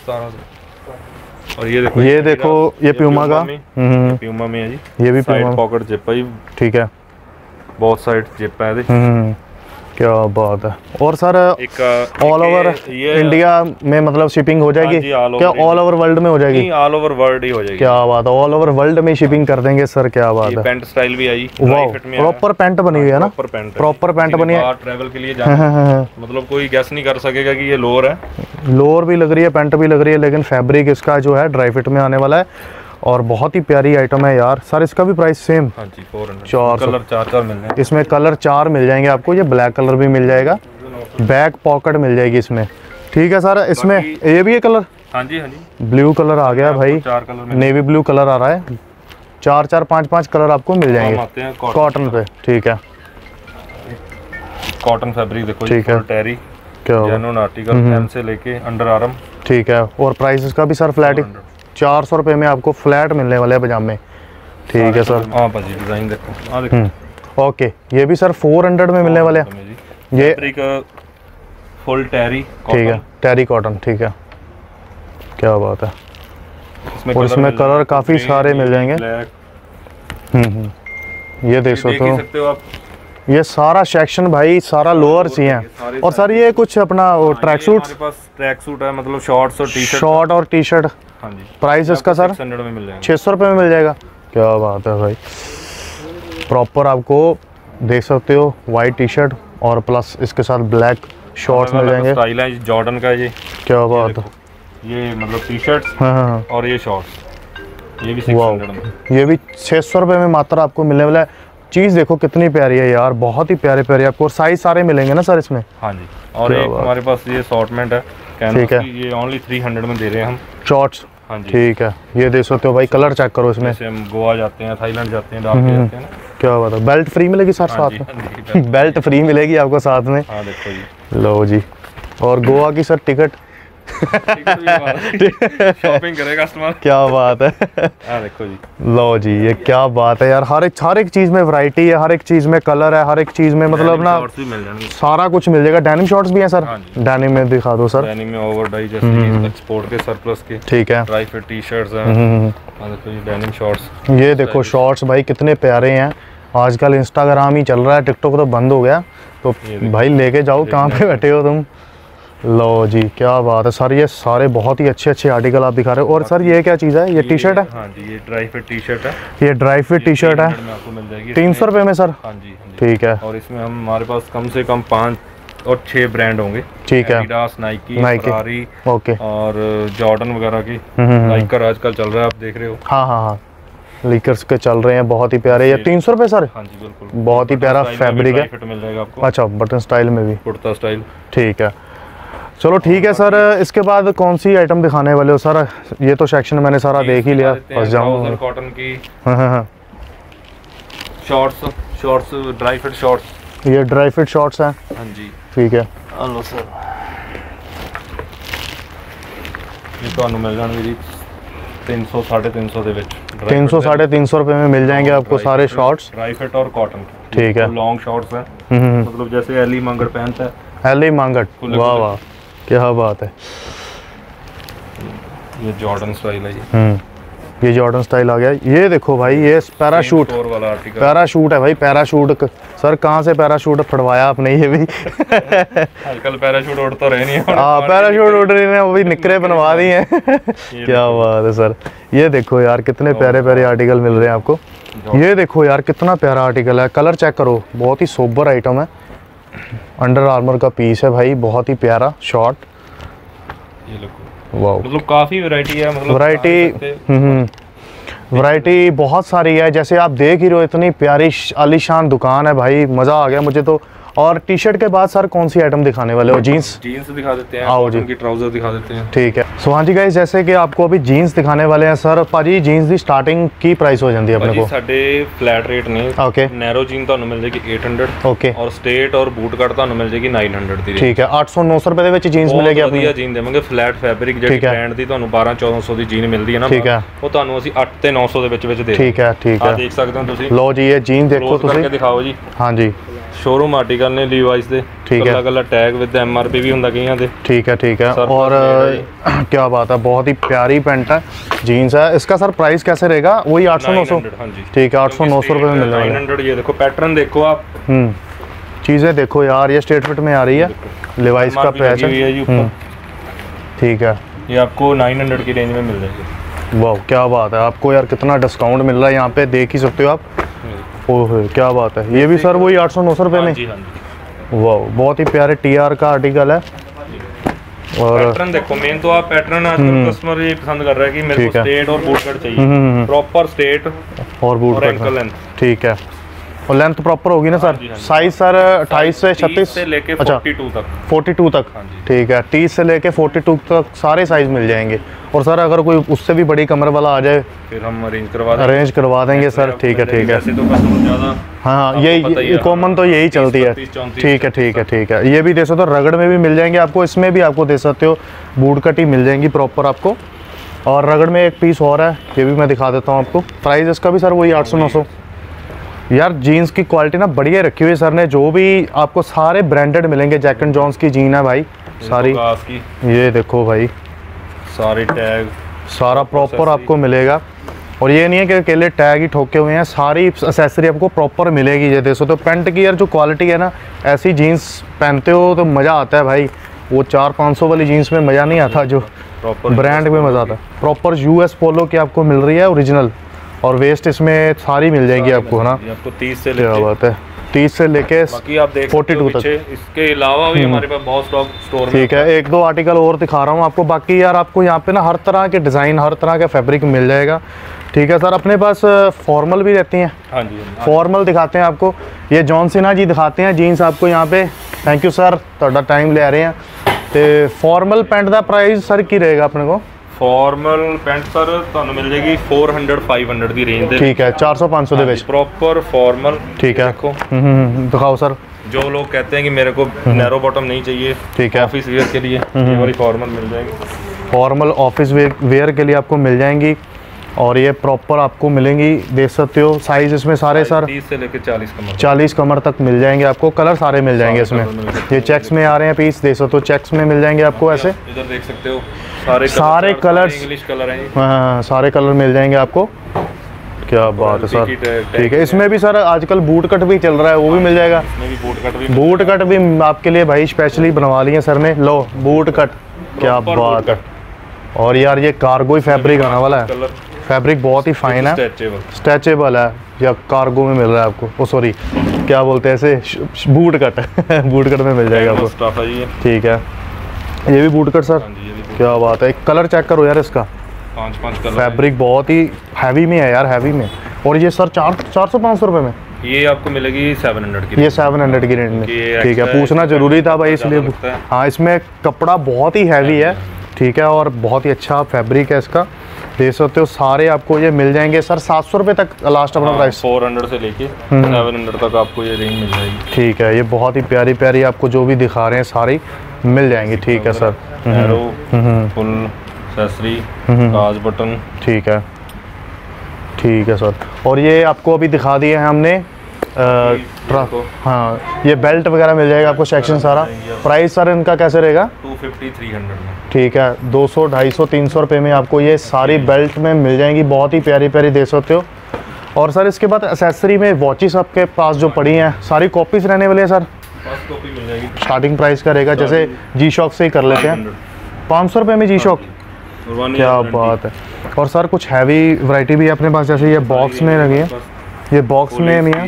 और ये देखो ये प्यूमा का, प्यूमा में है जी, ये भी प्यूमा पॉकेट जिप है, ठीक है, बहुत साइड जिप है। क्या बात है। और सर ऑल ओवर इंडिया में मतलब शिपिंग हो जाएगी क्या? ऑल ओवर वर्ल्ड में हो जाएगी? ऑल ओवर वर्ल्ड ही हो जाएगी। क्या बात है, ऑल ओवर वर्ल्ड में शिपिंग कर देंगे सर, क्या बात है। पैंट स्टाइल भी आई, प्रॉपर पैंट बनी हुई है ना, प्रॉपर पैंट बनी है, ट्रैवल के लिए जाना, मतलब कोई गैस नहीं कर सकेगा कि ये लोअर है। लोअर भी लग रही है, पैंट भी लग रही है, लेकिन फैब्रिक इसका जो है ड्राई फिट में आने वाला है, और बहुत ही प्यारी आइटम है यार। सर इसका भी प्राइस सेम? हाँ जी 400। कलर 4 मिल जाएंगे इसमें, कलर 4 मिल जाएंगे आपको, ये ब्लैक कलर भी मिल जाएगा, बैक पॉकेट मिल जाएगी इसमें। ठीक है सर, इसमें ये भी है कलर? हाँ जी ब्लू कलर आ गया भाई, नेवी ब्लू कलर आ रहा है, 4-4 5-5 कलर आपको मिल जाएंगे कॉटन पे। ठीक है, कॉटन फैब्रिक देखो, ठीक है, टेरी, क्या जेन्युइन आर्टिकल, एम से लेके अंडर आर्म। ठीक है, और प्राइस इसका भी सर फ्लैट ही 400 रुपये में आपको फ्लैट मिलने वाले हैं पजामे। ठीक है सर, हाँ भाजी डिजाइन देखो, ओके, ये भी सर 400 में मिलने वाले हैं, ये फुल टेरी, ठीक है, टेरी कॉटन। ठीक है, क्या बात है। और इसमें कलर काफ़ी सारे मिल जाएंगे। ये देख सकते हो आप, ये सारा सेक्शन भाई, सारा लोअर ही है। और सर ये कुछ अपना ट्रैक सूट है, मतलब शॉर्ट्स और टी-शर्ट, शॉर्ट और टी शर्ट। हाँ जी, प्राइस इसका सर 600 में मिल जाएगा, 600 रुपये में मिल जाएगा। क्या बात है भाई, प्रॉपर आपको देख सकते हो वाइट टी शर्ट और प्लस इसके साथ ब्लैक शॉर्ट्स मिल जाएंगे। स्टाइल है जॉर्डन का ये, क्या बात है। ये मतलब टी शर्ट्स और ये शॉर्ट्स, ये भी 600 में, ये भी 600 रुपये में मात्र आपको मिलने वाला है। चीज़ देखो कितनी प्यारी है यार, बहुत ही प्यारे प्यारे आपको, और साइज सारे मिलेंगे ना सर इसमें? हाँ जी। और एक हमारे पास ये असॉर्टमेंट है, ठीक है, ये ओनली 300 में दे रहे हैं हम, शॉर्ट्स। हाँ जी, ठीक है, ये देख सकते हो भाई, कलर चेक करो इसमें। जैसे हम गोवा जाते हैं, थाईलैंड जाते हैं, डाल के जाते हैं ना। क्या बात है, बेल्ट फ्री मिलेगी सर साथ में? बेल्ट फ्री मिलेगी आपको साथ में। हाँ देखो जी, लो जी। और गोवा की सर टिकट शॉपिंग करेगा कस्टमर, क्या बात है। देखो जी, लो जी, ये क्या बात है यार, हर एक चीज में वैरायटी है, हर एक चीज में कलर है, हर एक चीज में मतलब ना सारा कुछ मिल जाएगा। डेनिम शॉर्ट्स भी हैं सर? डेनिम में दिखा दो सर। डेनिम में ओवर डाई जैसे एक्सपोर्ट के सरप्लस के, ठीक है, ड्राई फिट टी शर्ट्स हैं। देखो ये डेनिम शॉर्ट्स, ये देखो शॉर्ट्स भाई कितने प्यारे हैं। आजकल इंस्टाग्राम ही चल रहा है, टिकटॉक तो बंद हो गया, तो भाई लेके जाओ, कहाँ पे बैठे हो तुम। लो जी, क्या बात है सर, ये सारे बहुत ही अच्छे आर्टिकल आप दिखा रहे हो। और सर ये क्या चीज़ है, ये टी शर्ट है? हाँ जी, ये ड्राई फिट टी शर्ट है, ये ड्राई फिट टी शर्ट है, 300 रुपये में सर? हाँ जी, ठीक है। और इसमें हमारे पास कम से कम 5 और 6 ब्रांड होंगे, ठीक है, एडिडास, नाइकी, फरारी, ओके, और जॉर्डन वगैरह की, नाइकर आजकल चल रहा है, आप देख रहे हो। हाँ हाँ हाँ, लीकर्स के चल रहे हैं, बहुत ही प्यारे। ये 300 रुपये सर? हाँ जी बिल्कुल, बहुत ही प्यारा फैब्रिक है। फिट मिल जाएगा आपको। अच्छा, बटन स्टाइल में भी, कुर्ता स्टाइल। ठीक है, चलो ठीक है सर। इसके बाद कौन सी आइटम दिखाने वाले हो सर? ये तो सेक्शन मैंने सारा देख ही लिया, फंस जाऊँ। कॉटन की हाँ, शॉर्ट्स ड्राई फिट शॉर्ट्स। ये ड्राई फिट शॉर्ट्स हैं? हाँ जी, ठीक है। हेलो सर, ये ਤੁਹਾਨੂੰ ਮਿਲ ਜਾਣਗੇ ਜੀ 300 350 ਦੇ ਵਿੱਚ। 300 350 रुपये में मिल जाएंगे आपको सारे शॉर्ट्स, ड्राई फिट और कॉटन। ठीक है। लॉन्ग शॉर्ट्स हैं, मतलब जैसे एली मंगड़ पहनता है। एली मंगड़, वाह वाह, क्या बात है। ये जॉर्डन स्टाइल है जी। ये जॉर्डन स्टाइल आ गया। ये देखो भाई, ये पैराशूट वाला आर्टिकल, पैराशूट है भाई, पैराशूट। सर कहाँ से पैराशूट फड़वाया आपने? ये भी आजकल पैराशूट उड़ तो रहे नहीं है। हाँ, पैराशूट उड़ रहे हैं, वो भी निकरे बनवा दिए हैं। क्या बात है सर। ये देखो यार, कितने प्यारे प्यारे आर्टिकल मिल रहे हैं आपको। ये देखो यार, कितना प्यारा आर्टिकल है। कलर चेक करो, बहुत ही सोबर आइटम है। अंडर आर्मर का पीस है भाई, बहुत ही प्यारा शॉर्ट। ये देखो, वाह, मतलब काफ़ी वैरायटी है, मतलब वैरायटी बहुत सारी है। जैसे आप देख ही रहे हो, इतनी प्यारी आलीशान दुकान है भाई, मज़ा आ गया मुझे तो। और टी शर्ट के बाद सर कौन सी आइटम दिखाने वाले हो? जीन्स दिखा देते हैं, आओ जी, उनकी ट्राउजर दिखा देते हैं। ठीक है। सो हाँ जी गाइस, जैसे कि आपको अभी जीन्स दिखाने वाले हैं सर। भाजी जीन्स की स्टार्टिंग की प्राइस हो जाती है अपने को? ਸਾਡੇ फ्लैट रेट ने। ओके। नैरो जीन ਤੁਹਾਨੂੰ ਮਿਲ ਜਾਏਗੀ 800। ओके। और स्ट्रेट और बूट कट ਤੁਹਾਨੂੰ ਮਿਲ ਜਾਏਗੀ 900 ਦੀ। ठीक है, 800-900 रुपए ਦੇ ਵਿੱਚ जीन्स मिलेगी अपनी। ਵਧੀਆ जीन ਦੇਵਾਂਗੇ, ਫਲੈਟ ਫੈਬਰਿਕ ਜਿਹੜੀ ਬ੍ਰਾਂਡ ਦੀ ਤੁਹਾਨੂੰ 1200-1400 ਦੀ जीन ਮਿਲਦੀ ਹੈ ਨਾ, ठीक है, ਉਹ ਤੁਹਾਨੂੰ ਅਸੀਂ 8 ਤੇ 900 ਦੇ ਵਿੱਚ ਦੇ। ठीक है, ठीक है, ਦੇਖ ਸਕਦੇ ਹੋ ਤੁਸੀਂ। लो जी, ये जीन देखो ਤੁਸੀਂ ਕਰਕੇ ਦਿਖਾਓ ਜੀ। हाँ जी, शोरूम आर्टिकल ने लीवाइस दे, ठीक है, अलग-अलग टैग विद एमआरपी भी ਹੁੰਦਾ ਕਈਆਂ ਦੇ। ठीक है, ठीक है। और क्या बात है, बहुत ही प्यारी पैंट है, जीन्स है। इसका सर प्राइस कैसे रहेगा? वही 800-900? ठीक है, 800-900 रुपये में मिलने वाला है। 900। ये देखो पैटर्न देखो आप, चीज़ें देखो यार, ये स्ट्रेट फिट में आ रही है, लिवाइस का पैच है। ठीक है, ये आपको 900 की रेंज में मिल जाएगी। वाह, क्या बात है। आपको यार कितना डिस्काउंट मिल रहा है यहाँ पे, देख ही सकते हो आप। ओह, क्या बात है। ये भी सर वही 800-900 रुपये में? वाह, बहुत ही प्यारे TR का आर्टिकल है। और पैटर्न देखो, मेन तो आप पैटर्न आजकल कस्टमर ये पसंद कर रहा है कि मेरे को स्ट्रेट और बूट कट चाहिए, प्रॉपर स्ट्रेट और बूट कट, एंकल लेंथ। ठीक है, और लेंथ प्रॉपर होगी ना सर? साइज सर 28 से 36 से लेके 42 तक। 42 तक, ठीक है। 30 से लेके 42 तक सारे साइज मिल जाएंगे। और सर अगर कोई उससे भी बड़ी कमर वाला आ जाए फिर हम अरेंज करवा देंगे सर। ठीक है, ठीक है। तो कस्टमर ज़्यादा, हाँ, ये कॉमन तो यही चलती है। ठीक है, ठीक है, ठीक है। ये भी दे सकते हो, रगड़ में भी मिल जाएंगे आपको, इसमें भी आपको दे सकते हो, बूट कट ही मिल जाएंगी प्रॉपर आपको। और रगड़ में एक पीस और है, ये भी मैं दिखा देता हूँ आपको। प्राइस इसका भी सर वही 800-900। यार जीन्स की क्वालिटी ना बढ़िया रखी हुई है सर ने, जो भी आपको सारे ब्रांडेड मिलेंगे। जैक एंड जॉन्स की जीन है भाई सारी, ये देखो भाई, सारे टैग सारा प्रॉपर आपको मिलेगा। और ये नहीं है कि अकेले टैग ही ठोके हुए हैं, सारी एक्सेसरी आपको प्रॉपर मिलेगी। ये देखो, तो पैंट की यार जो क्वालिटी है ना, ऐसी जीन्स पहनते हो तो मज़ा आता है भाई। वो 400-500 वाली जीन्स में मज़ा नहीं आता, जो ब्रांड में मज़ा आता है। प्रॉपर US पोलो की आपको मिल रही है ओरिजिनल, और वेस्ट इसमें सारी मिल जाएगी आपको, है ना? आपको 30 से क्या बात है, 30 से लेके 42 तक। इसके अलावा भी हमारे पास बहुत स्टॉक स्टोर में। ठीक है, 1-2 आर्टिकल और दिखा रहा हूँ आपको। बाकी यार आपको यहाँ पे ना हर तरह के डिज़ाइन, हर तरह का फैब्रिक मिल जाएगा। ठीक है सर, अपने पास फॉर्मल भी रहती हैं। हाँ जी, फॉर्मल दिखाते हैं आपको। ये जॉन सीना जी दिखाते हैं जीन्स आपको यहाँ पे। थैंक यू सर, थोड़ा टाइम ले रहे हैं। तो फॉर्मल पैंट का प्राइस सर की रहेगा अपने को? फॉर्मल पैंट सर ਤੁਹਾਨੂੰ ਮਿਲ ਜਾਏਗੀ 400-500 ਦੀ रेंज ਦੇ। ठीक है, 400-500 ਦੇ ਵਿੱਚ प्रॉपर फॉर्मल। ठीक है, देखो दिखाओ सर। जो लोग कहते हैं कि मेरे को नैरो बॉटम नहीं चाहिए, ठीक है, ऑफिस वेयर के लिए ये वाली फॉर्मल मिल जाएगी। फॉर्मल ऑफिस वेयर के लिए आपको मिल जाएंगी, और ये प्रॉपर आपको मिलेंगी, देख सकते हो। साइज इसमें सारे सर 30 से लेकर 40 कमर तक मिल जाएंगे आपको। कलर सारे मिल जाएंगे इसमें। ये चेक्स में आ रहे हैं पीस, देख सकते हो, चेक्स में मिल जाएंगे आपको। ऐसे इधर देख सकते हो सारे कलर्स, इंग्लिश कलर हैं। हाँ, सारे कलर मिल जाएंगे आपको। क्या बात है सर। ठीक है, इसमें भी सर आजकल बूट कट भी चल रहा है, वो भी मिल जाएगा। बूट कट भी आपके लिए भाई स्पेशली बनवा लिए सर ने। लो बूट कट, क्या बात है। और यार ये कार्गो ही फैब्रिक आने वाला है, फैब्रिक बहुत ही फाइन है, स्ट्रेचेबल है, या कार्गो में मिल रहा है आपको। ओ सॉरी, क्या बोलते हैं ऐसे, बूट कट बूट कट में मिल जाएगा आपको। ठीक है, ये भी बूट कट सर, क्या बात है। एक कलर चेक करो यार इसका, 5 कलर। फैब्रिक बहुत ही हैवी में है यार, हैवी में। और ये सर 400-500 रुपये में ये आपको मिलेगी 700 की। ये 700 की रेंज में, ठीक है। पूछना जरूरी था भाई इसलिए। हाँ, इसमें कपड़ा बहुत ही हैवी है, ठीक है, और बहुत ही अच्छा फैब्रिक है इसका, देख सकते हो। सारे आपको ये मिल जाएंगे सर 700 रुपये तक लास्ट अपना प्राइस। 400 से लेके 700 तक आपको ये रेंज मिल जाएगी। ठीक है, ये बहुत ही प्यारी प्यारी आपको जो भी दिखा रहे हैं सारी मिल जाएंगी, ठीक है सर। एरो, फुल एक्सेसरी, काज बटन, ठीक है, ठीक है सर। और ये आपको अभी दिखा दिए हैं हमने हाँ, ये बेल्ट वगैरह मिल जाएगा आपको, सेक्शन सारा। प्राइस सर इनका कैसे रहेगा? 250-300 में, ठीक है। 200, 250, 300 रुपये में आपको ये सारी बेल्ट में मिल जाएंगी, बहुत ही प्यारी प्यारी देख सकते हो। और सर इसके बाद एक्सेसरी में वॉचेस आपके पास जो पड़ी हैं सारी कॉपीज रहने वाली है सर? फर्स्ट कॉपी मिल जाएगी। स्टार्टिंग प्राइस का रहेगा, जैसे जी शॉक से ही कर लेते हैं, 500 रुपये में जी शॉक। क्या बात है। और सर कुछ हैवी वैरायटी भी है अपने पास, जैसे ये बॉक्स में लगी है, ये बॉक्स में मियाँ,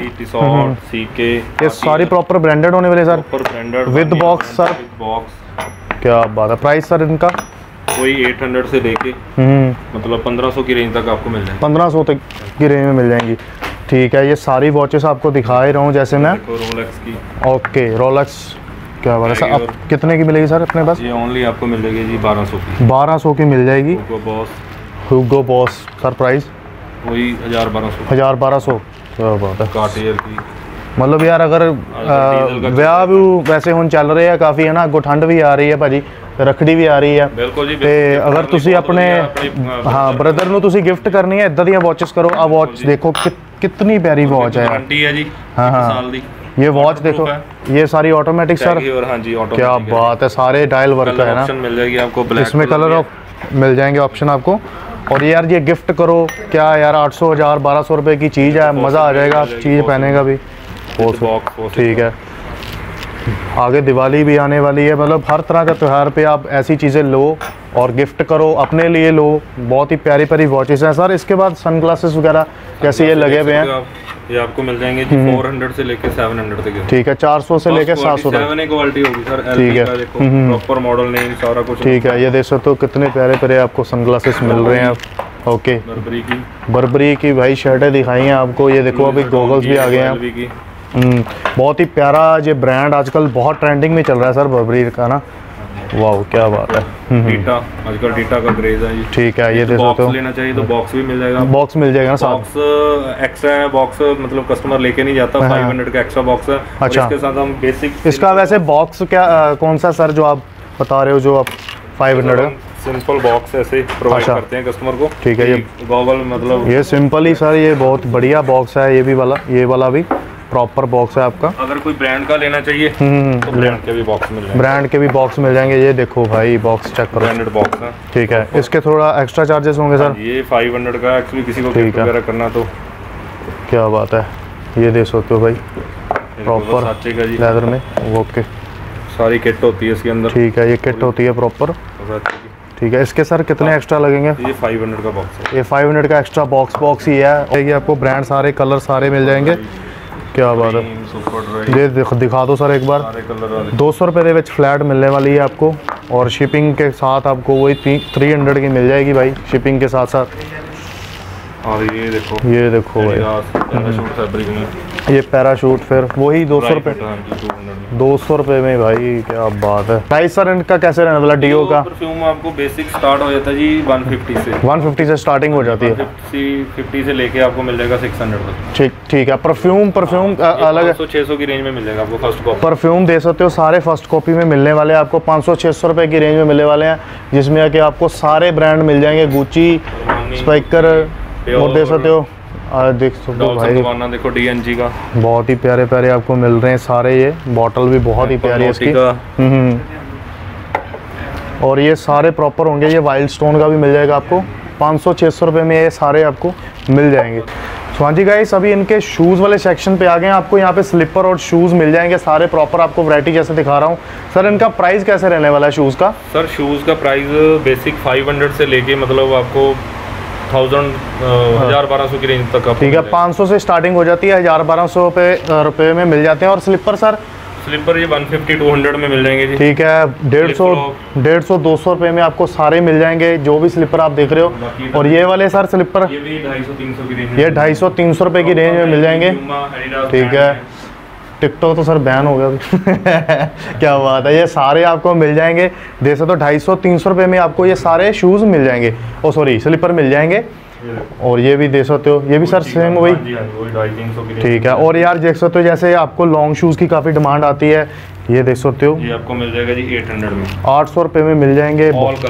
ये सारी प्रॉपर ब्रांडेड होने वाले सर, विद बॉक्स सर। क्या बात है। प्राइस सर इनका कोई 800 से लेके मतलब 1500 की रेंज तक आपको मिल जाएगी। 1500 तक की रेंज में मिल जाएंगी, ठीक है। ये सारी वॉचेस आपको दिखा ही रहा हूँ, जैसे मैं रोलेक्स की। Okay, Rolex. क्या बात है सर, अब कितने की मिलेगी सर अपने पास? ये ओनली आपको मिल जाएगी जी 1200 की। 1200 की मिल जाएगी। हुगो बॉस सर, प्राइस वही 1000-1200। 1000-1200। क्या बात है। कार्टियर की, मतलब यार अगर ब्याह भी वैसे ਹੁਣ ਚੱਲ ਰਹੇ ਆ ਕਾਫੀ, है ना, ਅੱਗੋਂ ਠੰਡ भी आ रही है भाजी, रखड़ी भी आ रही है, बिल्कुल जी। ਤੇ अगर ਤੁਸੀਂ अपने हाँ ब्रदर ਨੂੰ ਤੁਸੀਂ ਗਿਫਟ ਕਰਨੀ ਹੈ ਇਦਾਂ ਦੀਆਂ ਵਾਚਸ ਕਰੋ। ਆ ਵਾਚ देखो कितनी प्यारी वॉच है, गारंटी है जी। हाँ हाँ, साल दी। ये वॉच देखो, ये सारी ऑटोमेटिक सर। हाँ जी, ऑटोमेटिक। क्या बात है, सारे डायल वर्क है ना। ऑप्शन मिल जाएगी आपको, ब्लैक इसमें कलर मिल जाएंगे ऑप्शन आपको। और यार ये गिफ्ट करो क्या यार, 800, 1000, 1200 रुपए की चीज़ है, मज़ा आ जाएगा चीज़ पहनेगा भी। ठीक है, आगे दिवाली भी आने वाली है, मतलब हर तरह का त्यौहार पे आप ऐसी चीज़ें लो और गिफ्ट करो, अपने लिए लो। बहुत ही प्यारी प्यारी वॉचेस हैं सर। इसके बाद सनग्लासेस वगैरह कैसे ये लगे हुए हैं, ये आपको मिल जाएंगे जी 400 से लेके 700 तक। ठीक है, 400 से लेके 700 तक। 7A क्वालिटी होगी सर। ठीक है, देखो प्रॉपर मॉडल नेम सारा कुछ। ठीक है, ये देख सकते हो कितने प्यारे प्यारे आपको सनग्लासेस मिल रहे हैं। ओके, बर्बरी की भाई शर्टें दिखाई हैं आपको। ये देखो अभी गॉगल्स भी आ गए हैं। बहुत ही प्यारा ये ब्रांड आजकल बहुत ट्रेंडिंग में चल रहा है सर, बर्बरी का ना। वाह, क्या बात है। डीटा, आजकल डीटा का क्रेज है। ठीक है, ये देख सकते हो। लेना चाहिए तो बॉक्स भी मिल जाएगा। बॉक्स मिल जाएगा ना साथ। बॉक्स एक्स्ट्रा है, बॉक्स मतलब कस्टमर लेके नहीं जाता। 500 का एक्स्ट्रा बॉक्स है। अच्छा, इसके साथ हम बेसिक इसका वैसे बॉक्स क्या कौन सा सर जो आप बता रहे हो, जो आप 500 का सिंपल बॉक्स ऐसे प्रोवाइड करते हैं कस्टमर को। ठीक है, ये गॉगल मतलब ये सिंपल ही सर, ये बहुत बढ़िया बॉक्स है। ये भी वाला, ये वाला भी प्रॉपर बॉक्स है आपका। अगर कोई ब्रांड का लेना चाहिए तो ब्रांड के भी बॉक्स मिल जाएंगे। ब्रांड के भी बॉक्स मिल जाएंगे। ये देखो भाई, बॉक्स चेक करो, ब्रांडेड बॉक्स है। ठीक है, इसके थोड़ा एक्स्ट्रा चार्जेस होंगे सर। ये 500 का एक्चुअली किसी को गिफ्ट वगैरह करना तो। क्या बात है, ये देख सकते हो भाई, प्रॉपर लेदर में। ओके, सारी किट होती है इसके अंदर। ठीक है, ये किट होती है प्रॉपर। ठीक है, इसके सर कितने एक्स्ट्रा लगेंगे? ये 500 का बॉक्स है। ये 500 का एक्स्ट्रा बॉक्स ही है। ये आपको ब्रांड सारे कलर सारे मिल जाएंगे। क्या बात है, ये दिखा दो सर एक बार। 200 रुपये के फ्लैट मिलने वाली है आपको, और शिपिंग के साथ आपको वही 300 की मिल जाएगी भाई, शिपिंग के साथ साथ। और ये देखो भाई, पैराशूट फैब्रिक में ये पैराशूट, फिर वही 200 रुपये। 200 रुपये में भाई, क्या बात है। प्राइस सर इनका कैसे रहने वाला डीओ का? परफ्यूम आपको बेसिक स्टार्ट हो जाता है जी 150 से। 150 से स्टार्टिंग हो जाती है। 50 से लेके आपको मिल जाएगा 600 तक। ठीक है। परफ्यूम अलग है, 500-600 की रेंज में मिल जाएगा आपको फर्स्ट कॉपी। परफ्यूम दे सकते हो, सारे फर्स्ट कॉपी में मिलने वाले हैं आपको 500-600 रुपये की रेंज में मिलने वाले हैं, जिसमें कि आपको सारे ब्रांड मिल जाएंगे, गुची, स्पाइकर, और दे सकते हो देख सकते हो भाई, देखो DNG का बहुत ही प्यारे प्यारे आपको मिल रहे हैं सारे। ये बॉटल भी बहुत ही प्यारी है इसकी। और ये सारे प्रॉपर होंगे। ये वाइल्ड स्टोन का भी मिल जाएगा आपको 500-600 रुपये में, ये सारे आपको मिल जाएंगे। हाँ जी गाइस, अभी इनके शूज़ वाले सेक्शन पे आ गए हैं। आपको यहाँ पे स्लीपर और शूज़ मिल जाएंगे सारे प्रॉपर, आपको वैरायटी जैसे दिखा रहा हूँ। सर इनका प्राइस कैसे रहने वाला है शूज़ का? सर शूज़ का प्राइस बेसिक 500 से लेके मतलब आपको 1000-1200 की रेंज तक। ठीक है, 500 से स्टार्टिंग हो जाती है, 1000-1200 रुपये में मिल जाते हैं। और स्लीपर सर स्लीपर ये 150-200 में मिल जाएंगे जी। ठीक है, 150-200 रुपये में आपको सारे मिल जाएंगे जो भी स्लीपर आप देख रहे हो। और ये वाले सर स्लीपर ये भी 250-300 की रेंज, ये 250-300 रुपये की रेंज में मिल जाएंगे। ठीक है, टिकटॉक तो सर बैन हो गया अभी क्या बात है, ये सारे आपको मिल जाएंगे। जैसे तो 250-300 रुपये में आपको ये सारे शूज़ मिल जाएंगे, ओ सॉरी स्लीपर मिल जाएंगे। और ये भी देख सकते हो, ये भी सर सेम वही। ठीक है, और यार देख सकते हो जैसे आपको लॉन्ग शूज़ की काफ़ी डिमांड आती है, ये देख सकते हो ये आपको मिल जाएगा जी 800 में, 800 रुपये में मिल जाएंगे।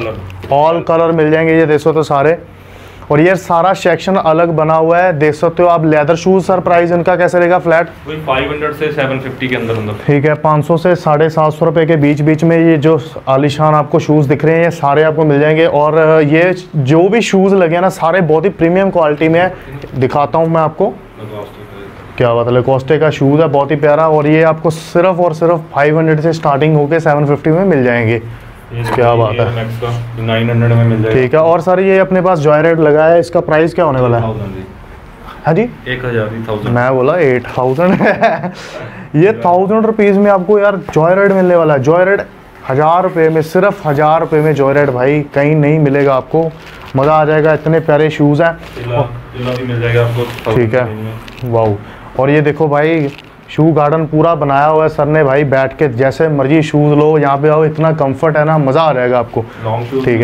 ऑल कलर मिल जाएंगे, ये देख सकते हो सारे। और ये सारा सेक्शन अलग बना हुआ है, देख सकते हो आप। लेदर शूज़ सर प्राइस इनका कैसे रहेगा फ्लैट? 500 से 750 के अंदर। ठीक है, 500 से 750 रुपये के बीच में ये जो आलीशान आपको शूज़ दिख रहे हैं ये सारे आपको मिल जाएंगे। और ये जो भी शूज़ लगे हैं ना सारे बहुत ही प्रीमियम क्वालिटी में है। दिखाता हूँ मैं आपको, क्या बात है, लेकोस्टे का शूज़ है बहुत ही प्यारा। और ये आपको सिर्फ और सिर्फ 500 से स्टार्टिंग होकर 750 में मिल जाएंगे। क्या बात है, 900 में मिल जाएगा। ठीक है, और सर ये अपने पास जॉयराइड लगा है, इसका प्राइस क्या होने वाला है? हाँ जी 1000। मैं बोला 8000 ये 1000 रुपीज़ में आपको यार जॉयराइड मिलने वाला है। जॉयराइड 1000 रुपये में, सिर्फ 1000 रुपये में जॉयराइड भाई कहीं नहीं मिलेगा आपको। मज़ा आ जाएगा, इतने प्यारे शूज़ हैं। भी मिल जाएगा आपको। ठीक है, वाह। और ये देखो भाई शू गार्डन पूरा बनाया हुआ है सर ने भाई, बैठ के जैसे मर्जी शूज़ लो, यहाँ पे आओ, इतना कंफर्ट है ना, मज़ा आ जाएगा आपको। ठीक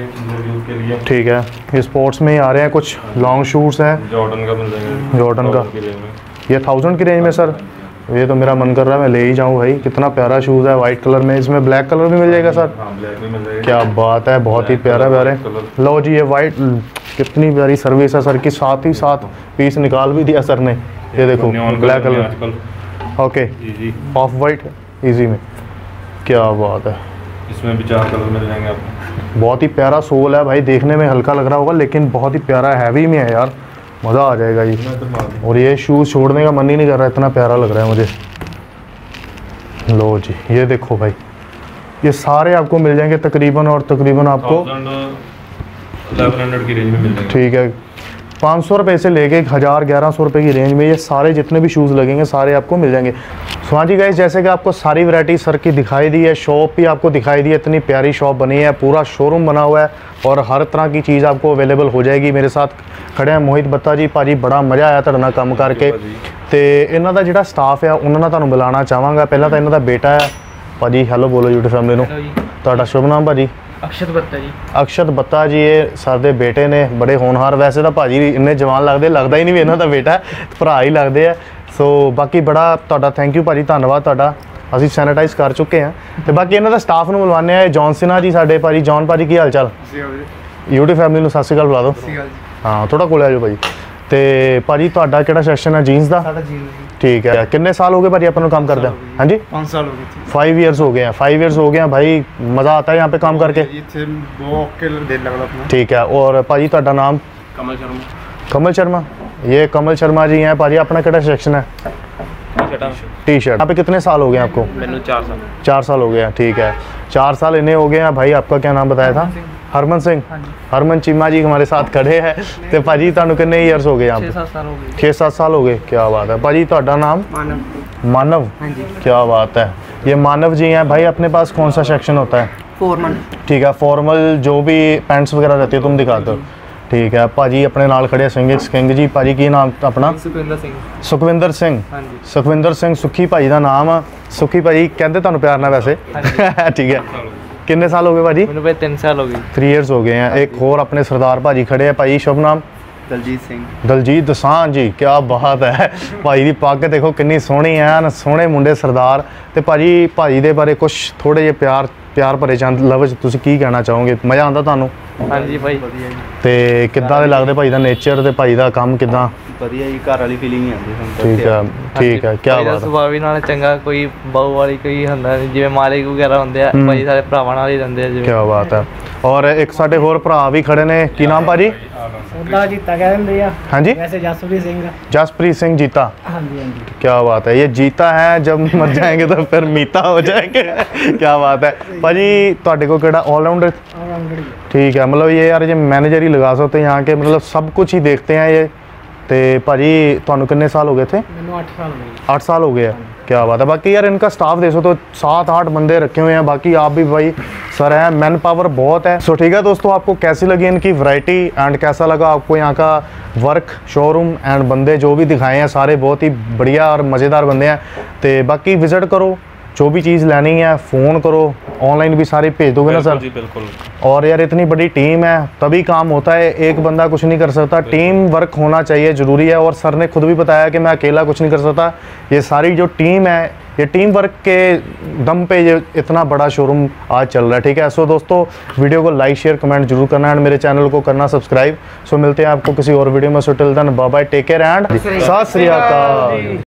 है, ठीक है, ये स्पोर्ट्स में ही आ रहे हैं कुछ लॉन्ग शूज़ हैं। जॉर्डन का मिल जाएगा, जॉर्डन का ये 1000 की रेंज में सर। ये तो मेरा मन कर रहा है मैं ले ही जाऊँ भाई, कितना प्यारा शूज़ है वाइट कलर में। इसमें ब्लैक कलर भी मिल जाएगा सर? ब्लैक भी मिल जाएगा। क्या बात है, बहुत ही प्यारा प्यारे। लो जी, ये वाइट कितनी प्यारी सर्विस है सर की, साथ ही साथ पीस निकाल भी दिया सर ने। ये देखो black colour, okay, off white easy में, क्या बात है। इसमें भी 4 कलर मिल जाएंगे आपको। बहुत ही प्यारा सोल है भाई, देखने में हल्का लग रहा होगा लेकिन बहुत ही प्यारा हैवी में है यार, मज़ा आ जाएगा ये। और ये शूज़ छोड़ने का मन ही नहीं कर रहा, इतना प्यारा लग रहा है मुझे। लो जी, ये देखो भाई, ये सारे आपको मिल जाएंगे तकरीबन और तकरीबन आपको 1100 की रेंज में मिल जाएंगे। ठीक है, 500 रुपये से लेके 1000-1100 रुपये की रेंज में ये सारे जितने भी शूज़ लगेंगे सारे आपको मिल जाएंगे। सो हाँ जी गाइस, जैसे कि आपको सारी वैरायटी सर की दिखाई दी है, शॉप भी आपको दिखाई दी है, इतनी प्यारी शॉप बनी है, पूरा शोरूम बना हुआ है और हर तरह की चीज़ आपको अवेलेबल हो जाएगी। मेरे साथ खड़े हैं मोहित बत्ता जी, भाजी बड़ा मज़ा आया ਤੁਹਾਡੇ ਨਾਲ ਕੰਮ ਕਰਕੇ। ਤੇ ਇਹਨਾਂ ਦਾ ਜਿਹੜਾ ਸਟਾਫ ਆ ਉਹਨਾਂ ਨਾਲ ਤੁਹਾਨੂੰ ਬੁਲਾਉਣਾ ਚਾਹਾਂਗਾ। ਪਹਿਲਾਂ ਤਾਂ ਇਹਨਾਂ ਦਾ ਬੇਟਾ ਹੈ, ਭਾਜੀ ਹੈਲੋ ਬੋਲੋ YouTube ਫੈਮਿਲੀ ਨੂੰ। ਤੁਹਾਡਾ ਸ਼ੁਭ ਨਾਮ ਭਾਜੀ? अक्षत बत्ता जी। अक्षत बत्ता जी, ये सर दे बेटे ने, बड़े होनहार। वैसे तो भाजी इन्ने जवान लगता ही नहीं भी इन्हों का बेटा भरा ही लगते हैं। सो बाकी बड़ा तुहाडा थैंक यू भाजी, धन्यवाद तुहाडा। असीं सैनिटाइज कर चुके हैं। तो बाकी इन्हों का स्टाफ नूं बुलवाने आ। जॉन सिन्हा जी साडे भाजी, जॉन भाजी की हाल चाल? यूट्यूब फैमिली नूं सत श्री अकाल बुला दो। हाँ थोड़ा कोल आ जाओ भाजी। तो भाजी तुहाडा किहड़ा सैक्शन है जीन्स का? ठीक है, कितने साल हो गए भाजी अपन काम करते हैं? हाँ जी 5 साल हो गए। 5 ईयर्स हो गए हैं। 5 ईयर्स हो गए हैं भाई, मज़ा आता है यहाँ पे काम करके। ठीक है, और भाजी तुहाडा नाम? कमल शर्मा। कमल शर्मा, ये कमल शर्मा जी हैं भाजी। अपना किहड़ा सेक्शन है? T shirt. यहाँ पे कितने साल हो गए आपको? मैंने 4 साल। 4 साल हो गए हैं। ठीक है, 4 साल इन्हें हो गए हैं भाई। आपका क्या नाम बताया था? हरमन सिंह। हरमन चीमा जी हमारे साथ खड़े हैं। तो भाजी तुहानू कितने ईयर्स हो गए यहाँ पे? 6-7 साल हो गए। 6-7 साल हो गए, क्या बात है। भाजी तुहाडा नाम? मानव। मानव, क्या बात है। ये मानव जी हैं भाई। अपने पास कौन सा सेक्शन होता है? फॉर्मल। ठीक है, फॉर्मल जो भी पैंट्स वगैरह रहती है तुम दिखा दो। ठीक है, भाजी अपने नाल खड़े सिंह जी। भाजी की नाम अपना? सुखविंदर सिंह। सुखविंदर सिंह। हाँ जी। सुखविंदर सिंह सुखी भाजी का नाम आ। सुखी भाजी कहते तुहानू प्यार ना वैसे ठीक है। कितने साल हो गए भाजी? मैंने भाई 3 साल हो गए। 3 ईयर्स हो गए हैं। एक और अपने सरदार भाजी खड़े हैं। भाई शुभ नाम? दलजीत सिंह। दलजीत दोसांझ जी, क्या बात है। भाई की पग देखो कितनी सोहनी है, सोहने मुंडे सरदार। तो भाजी दे बारे कुछ थोड़े जे प्यार भरे चंद लफ्ज़ तुसीं की कहना चाहोगे? मज़ा आंदा तुहानू? हाँ जी भाई। ते किद्दां दे लगदे भाई दा नेचर ते भाई दा काम किद्दां? ਵਧੀਆ ਜੀ, ਘਰ ਵਾਲੀ ਫੀਲਿੰਗ ਆਉਂਦੀ ਸਾਨੂੰ। ठीक है, क्या ਭਾਈ ਦਾ बात है। ਸੁਭਾਅ ਵੀ ਨਾਲ ਚੰਗਾ, ਕੋਈ ਬਹੁ ਵਾਲੀ ਕੋਈ ਹੁੰਦਾ ਨਹੀਂ, ਜਿਵੇਂ ਮਾਲਿਕ ਵਗੈਰਾ ਹੁੰਦੇ ਆ ਭਾਈ ਸਾਰੇ ਭਰਾਵਾਂ ਨਾਲ ਹੀ ਰਹਿੰਦੇ ਆ ਜਿਵੇਂ। क्या बात है। और एक साडे होर भरा भी खड़े ने, की नाम भाजी? ਉਹਦਾ ਜੀਤਾ ਕਹਿੰਦੇ ਆ हाँ जी, ਵੈਸੇ ਜਸਪ੍ਰੀਤ ਸਿੰਘ। जसप्रीत सिंह जीता। ਹਾਂਜੀ ਹਾਂਜੀ। क्या बात है। ये जीता है, जब मर जाएंगे तो फिर मीता हो जाएंगे क्या बात है। भाजी तुहाडे को केड़ा ऑलराउंडर? ऑलराउंडर ही है। ठीक है, मतलब ये यार ये मैनेजर ही लगा सकते हैं यहाँ के, मतलब सब कुछ ही देखते हैं ये। तो भाजी तुहानू कितने साल हो गए थे? ਮੈਨੂੰ 8 ਸਾਲ ਹੋ ਗਏ। 8 साल हो गए हैं। क्या बात है। बाकी यार इनका स्टाफ देखो तो 7-8 बंदे रखे हुए हैं, बाकी आप भी भाई सर हैं, मैन पावर बहुत है। सो ठीक है दोस्तों, आपको कैसी लगी इनकी वैरायटी एंड कैसा लगा आपको यहाँ का वर्क, शोरूम एंड बंदे जो भी दिखाए हैं सारे बहुत ही बढ़िया और मज़ेदार बंदे हैं। तो बाकी विज़िट करो, जो भी चीज़ लेनी है फ़ोन करो, ऑनलाइन भी सारी भेज दोगे ना सर? जी बिल्कुल। और यार इतनी बड़ी टीम है तभी काम होता है, एक बंदा कुछ नहीं कर सकता, टीम वर्क होना चाहिए, ज़रूरी है। और सर ने खुद भी बताया कि मैं अकेला कुछ नहीं कर सकता, ये सारी जो टीम है, ये टीम वर्क के दम पे ये इतना बड़ा शोरूम आज चल रहा है। ठीक है, सो दोस्तों वीडियो को लाइक शेयर कमेंट जरूर करना एंड मेरे चैनल को करना सब्सक्राइब। सो मिलते हैं आपको किसी और वीडियो में। So till then bye bye, take care and सत श्री अकाल।